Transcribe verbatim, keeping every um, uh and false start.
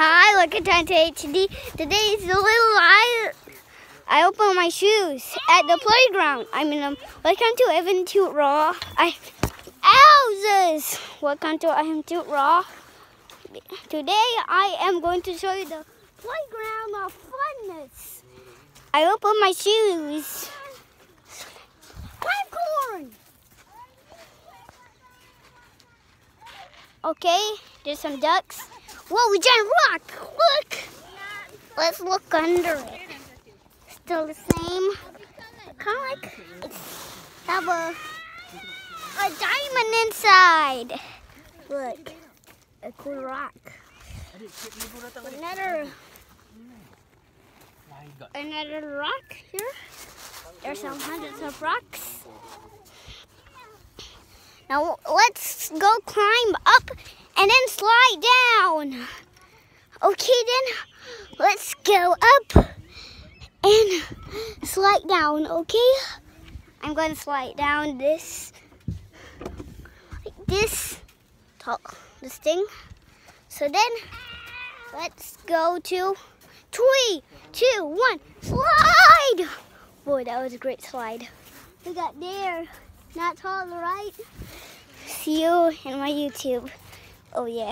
Hi, look at Dante H D. Today is the little I I opened my shoes at the playground. I mean, um, welcome to Ayham to Raw. I Owzers! Welcome to Ayham to Raw. Today I am going to show you the playground of funness. I opened my shoes. Popcorn! Okay, there's some ducks. Whoa, giant rock! Look! Let's look under it. Still the same. Kind of like it's have a, a diamond inside. Look, a cool rock. Another, another rock here. There's some hundreds of rocks. Now let's go climb up and then slide down. Okay, then let's go up and slide down. Okay, I'm going to slide down this, like this, talk this thing. So then let's go to three, two, one, slide. Boy, that was a great slide. We got there. Not tall, right? See you in my YouTube. Oh yeah.